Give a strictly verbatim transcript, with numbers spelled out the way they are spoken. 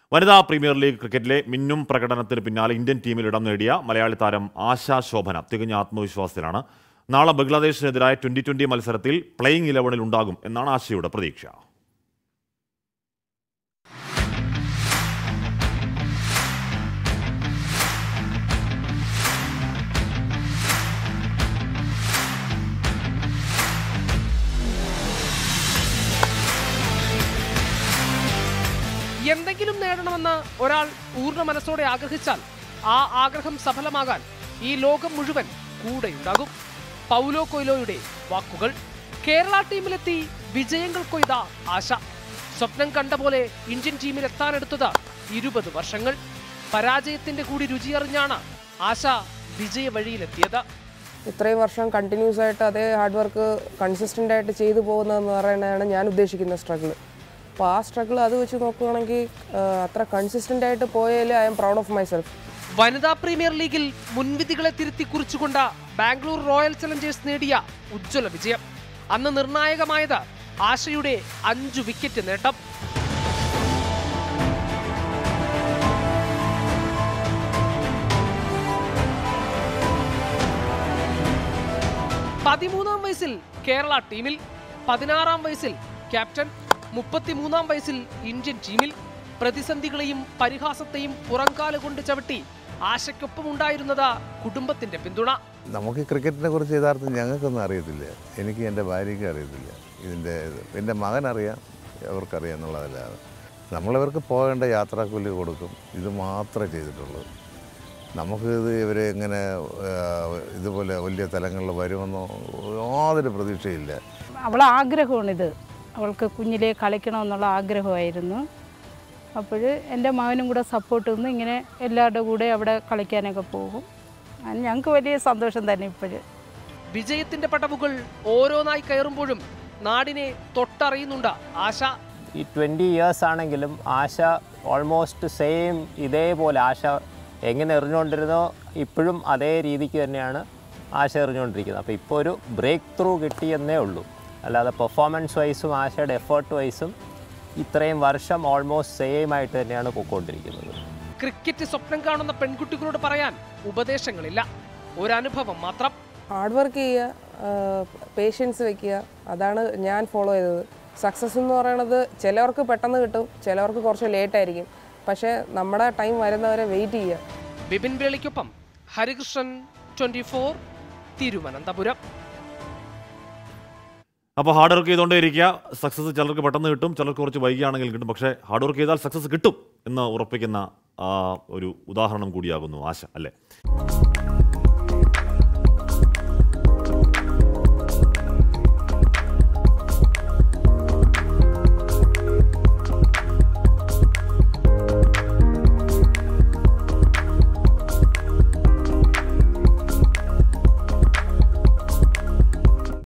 വനിതാ premier league ക്രിക്കറ്റിലെ മിന്നും പ്രകടനത്തിന് പിന്നാലെ ഇന്ത്യൻ ടീമിൽ ഇടം നേടിയ മലയാളി താരം ആശാ ശോഭന തികഞ്ഞ ആത്മവിശ്വാസത്തിലാണ്. നാളെ ബംഗ്ലാദേശിനെതിരായ ട്വന്റി ട്വന്റി മത്സരത്തിൽ പ്ലേയിങ് ഇലവനിൽ ഉണ്ടാകും എന്നാണ് ആശയുടെ പ്രതീക്ഷ. എന്തെങ്കിലും നേടണമെന്ന് ഒരാൾ പൂർണ്ണ മനസ്സോടെ ആഗ്രഹിച്ചാൽ ആ ആഗ്രഹം സഫലമാകാൻ ഈ ലോകം മുഴുവൻ കൂടെയുണ്ടാകും. പൗലോ കൊയ്ലോയുടെ വാക്കുകൾ. കേരള ടീമിലെത്തി വിജയങ്ങൾ കൊയ്ത ആശ. സ്വപ്നം കണ്ട പോലെ ഇന്ത്യൻ ടീമിൽ എത്താനെടുത്തത് ഇരുപത് വർഷങ്ങൾ. പരാജയത്തിന്റെ കൂടി രുചിയറിഞ്ഞാണ് ആശ വിജയ വഴിയിലെത്തിയത്. ഇത്രയും വർഷം കണ്ടിന്യൂസ് ആയിട്ട് അതേ ഹാർഡ് വർക്ക് കൺസിസ്റ്റന്റ് ആയിട്ട് ചെയ്തു പോകുന്നതെന്ന് പറയുന്നതാണ് ഞാൻ ഉദ്ദേശിക്കുന്ന സ്ട്രഗിൾ. അപ്പോൾ ആ സ്ട്രഗിൾ അത് വെച്ച് നോക്കുകയാണെങ്കിൽ അത്ര കൺസിസ്റ്റന്റ് ആയിട്ട് പോയാൽ I am proud of myself. വനിതാ പ്രീമിയർ ലീഗിൽ മുൻവിധികളെ തിരുത്തി കുറിച്ചുകൊണ്ട് ബാംഗ്ലൂർ റോയൽ ചലഞ്ചേഴ്സ് നേടിയ ഉജ്ജ്വല വിജയം. അന്ന് നിർണായകമായത് ആശയുടെ അഞ്ചു വിക്കറ്റ് നേട്ടം. പതിമൂന്നാം വയസ്സിൽ കേരള ടീമിൽ, പതിനാറാം വയസ്സിൽ ക്യാപ്റ്റൻ, മുപ്പത്തിമൂന്നാം വയസ്സിൽ ഇന്ത്യൻ ടീമിൽ. പ്രതിസന്ധികളെയും പരിഹാസത്തെയും പുറംകാല കൊണ്ട് ചവിട്ടി ആശയ്ക്കൊപ്പം ഉണ്ടായിരുന്നത് കുടുംബത്തിന്റെ പിന്തുണ. നമുക്ക് ക്രിക്കറ്റിനെ കുറിച്ച് യഥാർത്ഥം ഞങ്ങൾക്കൊന്നും അറിയത്തില്ല. എനിക്ക് എൻ്റെ ഭാര്യയ്ക്ക് അറിയത്തില്ല. ഇതിൻ്റെ എൻ്റെ മകനറിയാം, അവർക്കറിയാം എന്നുള്ളതല്ലാതെ നമ്മളിവർക്ക് പോകേണ്ട യാത്രാക്കൂലി കൊടുക്കും. ഇത് മാത്രമേ ചെയ്തിട്ടുള്ളൂ. നമുക്ക് ഇത് ഇവരെ എങ്ങനെ ഇതുപോലെ വലിയ തലങ്ങളിൽ വരുമെന്നോ യാതൊരു പ്രതീക്ഷയില്ല. അവളെ ആഗ്രഹമാണിത്. അവൾക്ക് കുഞ്ഞിലേ കളിക്കണമെന്നുള്ള ആഗ്രഹമായിരുന്നു. അപ്പോൾ എൻ്റെ മകനും കൂടെ സപ്പോർട്ട് നിന്ന് ഇങ്ങനെ എല്ലാവരുടെ കൂടെ അവിടെ കളിക്കാനൊക്കെ പോകും. ഞങ്ങൾക്ക് വലിയ സന്തോഷം തന്നെ. ഇപ്പോഴും വിജയത്തിന്റെ പടവുകൾ ഓരോന്നായി കയറുമ്പോഴും നാടിനെ തൊട്ടറിയുന്നുണ്ട് ആശ. ഈ ട്വൻറ്റി ഇയേഴ്സ് ആണെങ്കിലും ആശ ഓൾമോസ്റ്റ് സെയിം ഇതേപോലെ ആശ എങ്ങനെ എറിഞ്ഞുകൊണ്ടിരുന്നോ ഇപ്പോഴും അതേ രീതിക്ക് തന്നെയാണ് ആശ എറിഞ്ഞുകൊണ്ടിരിക്കുന്നത്. അപ്പോൾ ഇപ്പോൾ ഒരു ബ്രേക്ക് ത്രൂ കിട്ടിയെന്നേ ഉള്ളൂ. അല്ലാതെ പെർഫോമൻസ് വൈസും ആശയുടെ എഫേർട്ട് വൈസും ഇത്രയും വർഷം ഓൾമോസ്റ്റ് സെയിം ആയിട്ട് തന്നെയാണ് പോയിക്കൊണ്ടിരിക്കുന്നത്. ക്രിക്കറ്റ് സ്വപ്നം കാണുന്ന പെൺകുട്ടികളോട് പറയാൻ ഉപദേശങ്ങളില്ല, ഒരനുഭവം മാത്രം. ഹാർഡ് വർക്ക് ചെയ്യുക, പേഷ്യൻസ് വെക്കുക, അതാണ് ഞാൻ ഫോളോ ചെയ്തത്. സക്സസ് എന്ന് പറയുന്നത് ചിലവർക്ക് പെട്ടെന്ന് കിട്ടും, ചിലവർക്ക് കുറച്ച് ലേറ്റ് ആയിരിക്കും. പക്ഷേ നമ്മുടെ ടൈം വരുന്നവരെ വെയിറ്റ് ചെയ്യുക. ബിപിൻ വേളിക്കൊപ്പം ഹരികൃഷ്ണൻ, ട്വന്റി ഫോർ, തിരുവനന്തപുരം. അപ്പോൾ ഹാർഡ് വർക്ക് ചെയ്തുകൊണ്ടേ ഇരിക്കുക. സക്സസ് ചിലർക്ക് പെട്ടെന്ന് കിട്ടും, ചിലർക്ക് കുറച്ച് വൈകിയാണെങ്കിലും കിട്ടും. പക്ഷേ ഹാർഡ് വർക്ക് ചെയ്താൽ സക്സസ് കിട്ടും എന്ന് ഉറപ്പിക്കുന്ന ഒരു ഉദാഹരണം കൂടിയാകുന്നു ആശ, അല്ലേ?